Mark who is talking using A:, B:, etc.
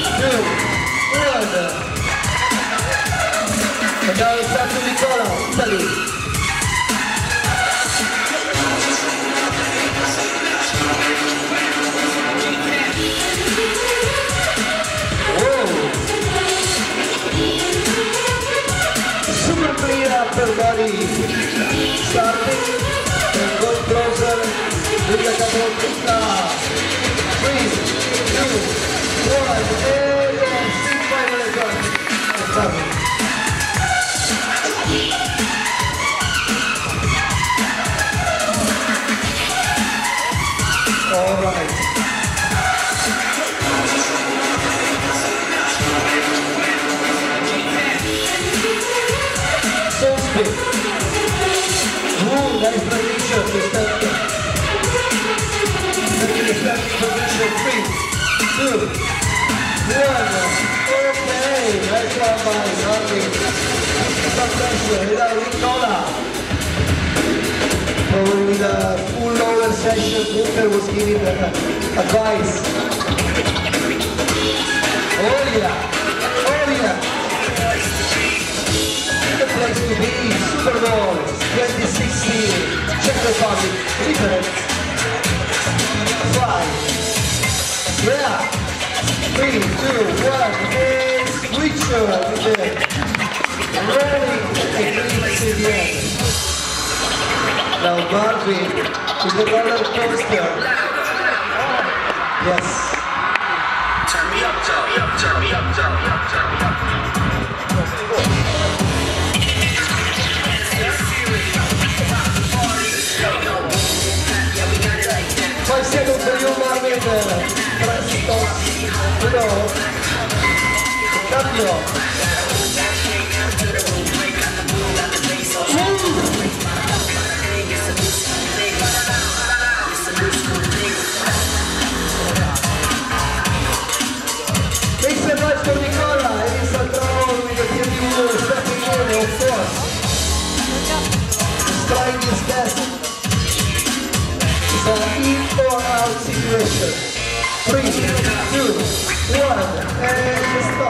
A: And now it's back to Nicola, Italy. Whoa! Super clear upper body. Starting and going closer to the Capote. 3, 2, 1, and still final return. All right. So speed. Ooh, nice position to step. Taking the starting position. 3, 2, 1. Okay, nice one by Marvin. Some pressure without Nicola. Probably with a full lower session, Booker was giving advice. Oh yeah, oh yeah. The place to be, Super Bowl 2016, Czech Republic, different. 5, yeah, 3, 2, 1, and switcher with the rolling technique to the end. Now Marvin with the roller coaster. Yes.
B: Turn me up, turn me up, turn me up, turn me up, turn me up.
A: 5 seconds for you, Marvin. Presto. Uno. Cambio. Thanks so much for Nicola. He's a troll with the beautiful stepping in, of course. He's trying his best. It's an in or out situation. 3, 2, 1, and